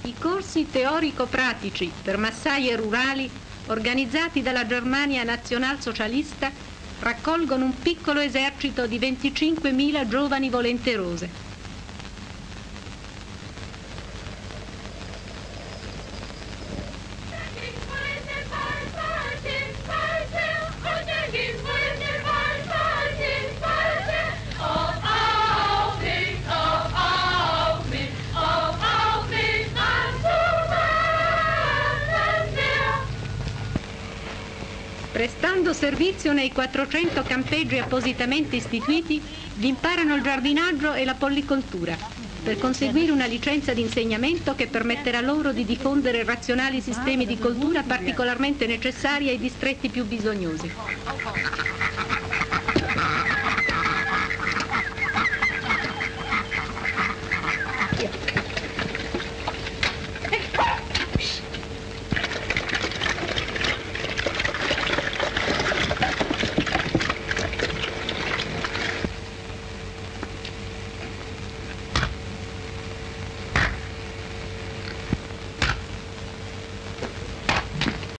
I corsi teorico-pratici per massaie rurali organizzati dalla Germania nazionalsocialista raccolgono un piccolo esercito di 25.000 giovani volenterose. Prestando servizio nei 400 campeggi appositamente istituiti, vi imparano il giardinaggio e la pollicoltura, per conseguire una licenza di insegnamento che permetterà loro di diffondere razionali sistemi di coltura particolarmente necessari ai distretti più bisognosi.